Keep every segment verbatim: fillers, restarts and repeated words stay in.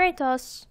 rate us.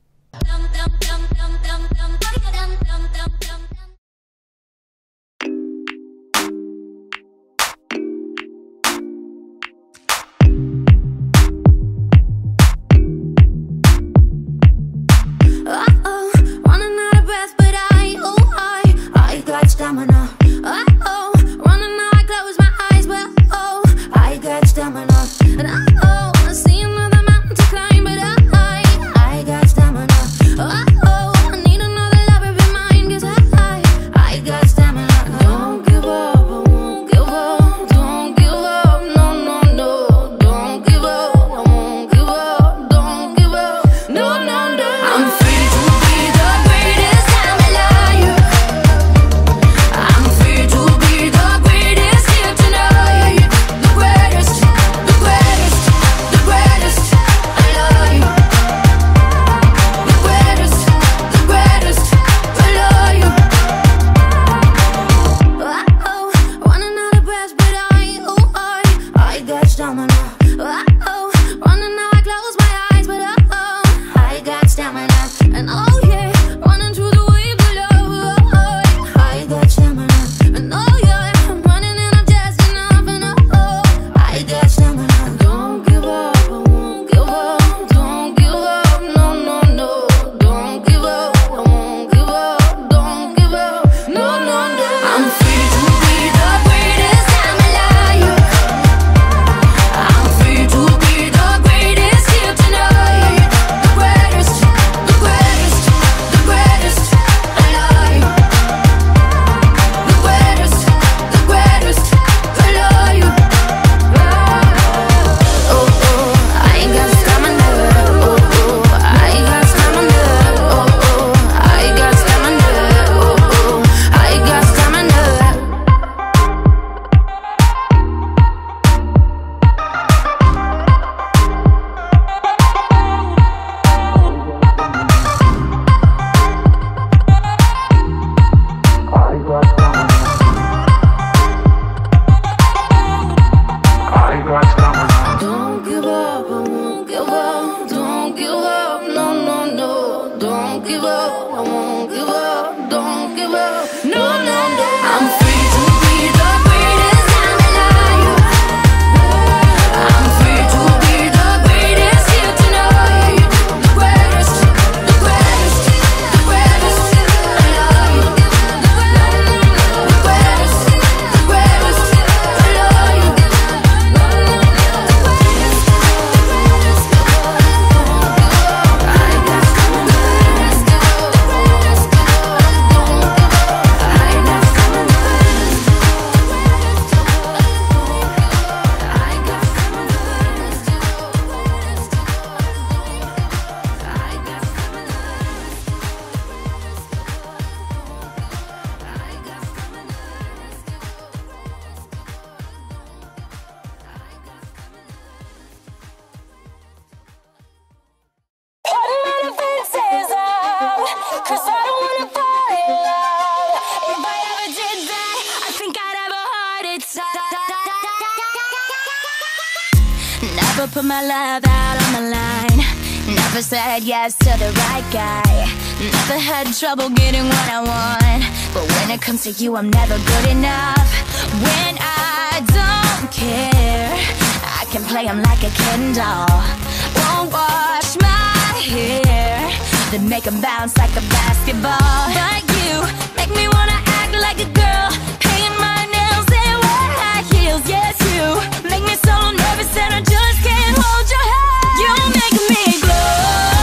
Never put my love out on the line. Never said yes to the right guy. Never had trouble getting what I want. But when it comes to you, I'm never good enough. When I don't care, I can play him like a Ken doll. Won't wash my hair, then make him bounce like a basketball. But you make me wanna act like a girl, paint my nails and wear high heels. Yes, you make me so nervous that I just can't hold your hand. You make me glow,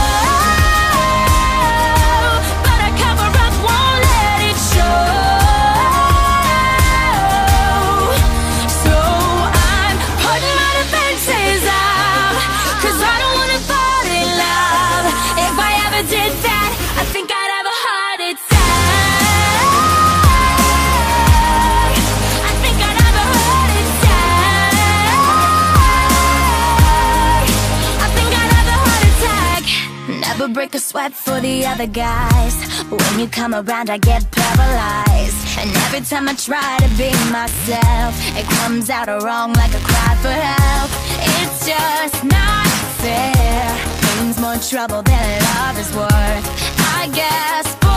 but I cover up, won't let it show. So I'm putting my defenses out, 'cause I don't wanna fall in love. If I ever did that, I think I'd have a heart attack. I think I'd have a heart attack. I think I'd have a heart attack. Never break a sweat for the other guys. When you come around, I get paralyzed. And every time I try to be myself, it comes out wrong like a cry for help. It's just not fair. Pain's more more trouble than love is worth. I guess